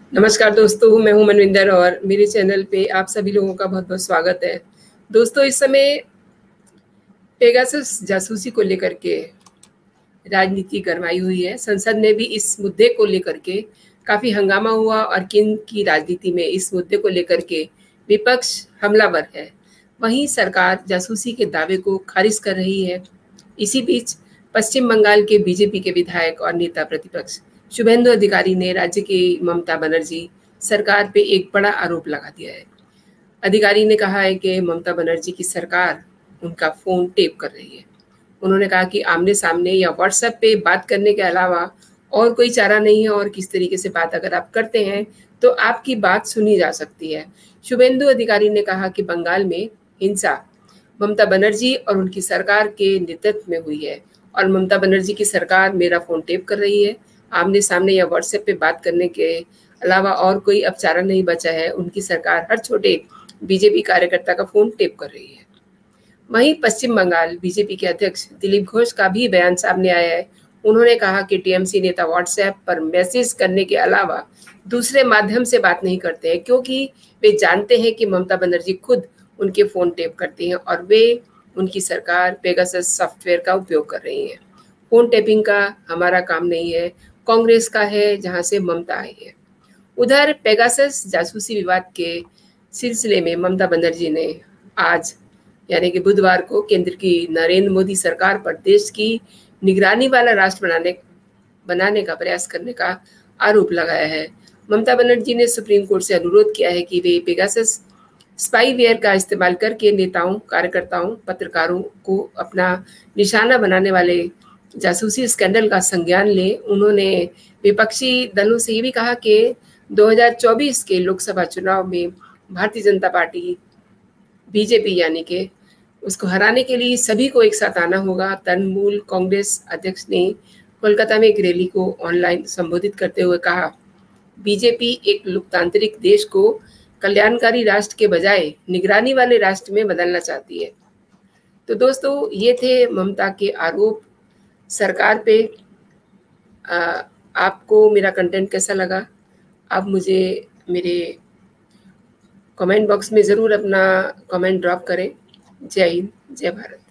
नमस्कार दोस्तों, मैं हूं मनविंदर और मेरे चैनल पे आप सभी लोगों का बहुत बहुत स्वागत है। दोस्तों, इस समय पेगासस जासूसी को लेकर के राजनीति गरमाई हुई है। संसद में भी इस मुद्दे को लेकर के काफी हंगामा हुआ और केंद्र की राजनीति में इस मुद्दे को लेकर के विपक्ष हमलावर है। वहीं सरकार जासूसी के दावे को खारिज कर रही है। इसी बीच पश्चिम बंगाल के बीजेपी के विधायक और नेता प्रतिपक्ष शुभेंदु अधिकारी ने राज्य की ममता बनर्जी सरकार पे एक बड़ा आरोप लगा दिया है। अधिकारी ने कहा है कि ममता बनर्जी की सरकार उनका फोन टेप कर रही है। उन्होंने कहा कि आमने सामने या व्हाट्सएप पे बात करने के अलावा और कोई चारा नहीं है और किस तरीके से बात अगर आप करते हैं तो आपकी बात सुनी जा सकती है। शुभेंदु अधिकारी ने कहा कि बंगाल में हिंसा ममता बनर्जी और उनकी सरकार के नेतृत्व में हुई है और ममता बनर्जी की सरकार मेरा फोन टेप कर रही है। आमने सामने या व्हाट्सएप पे बात करने के अलावा और कोई अब चारा नहीं बचा है। उनकी सरकार हर छोटे बीजेपी कार्यकर्ता का फोन टेप कर रही है। वहीं पश्चिम बंगाल बीजेपी के अध्यक्ष दिलीप घोष का भी बयान सामने आया है। उन्होंने कहा कि टीएमसी नेता व्हाट्सएप पर मैसेज करने के अलावा दूसरे माध्यम से बात नहीं करते हैं, क्योंकि वे जानते हैं कि ममता बनर्जी खुद उनके फोन टेप करती हैं और वे उनकी सरकार पेगासस सॉफ्टवेयर का उपयोग कर रही है। फोन टेपिंग का हमारा काम नहीं है, कांग्रेस का है, जहां से ममता आई है। उधर पेगासस जासूसी विवाद के सिलसिले में ममता बनर्जी ने आज यानी कि बुधवार को केंद्र की नरेंद्र मोदी सरकार पर देश की निगरानी वाला राष्ट्र बनाने का प्रयास करने का आरोप लगाया है। ममता बनर्जी ने सुप्रीम कोर्ट से अनुरोध किया है कि वे पेगासस स्पाईवेयर का इस्तेमाल करके नेताओं, कार्यकर्ताओं, पत्रकारों को अपना निशाना बनाने वाले जासूसी स्कैंडल का संज्ञान ले। उन्होंने विपक्षी दलों से ये भी कहा कि 2024 के लोकसभा चुनाव में भारतीय जनता पार्टी बीजेपी यानी कि उसको हराने के लिए सभी को एक साथ आना होगा। तृणमूल कांग्रेस अध्यक्ष ने कोलकाता में एक रैली को ऑनलाइन संबोधित करते हुए कहा, बीजेपी एक लोकतांत्रिक देश को कल्याणकारी राष्ट्र के बजाय निगरानी वाले राष्ट्र में बदलना चाहती है। तो दोस्तों, ये थे ममता के आरोप सरकार पे। आपको मेरा कंटेंट कैसा लगा? आप मुझे मेरे कमेंट बॉक्स में ज़रूर अपना कमेंट ड्रॉप करें। जय हिंद, जय भारत।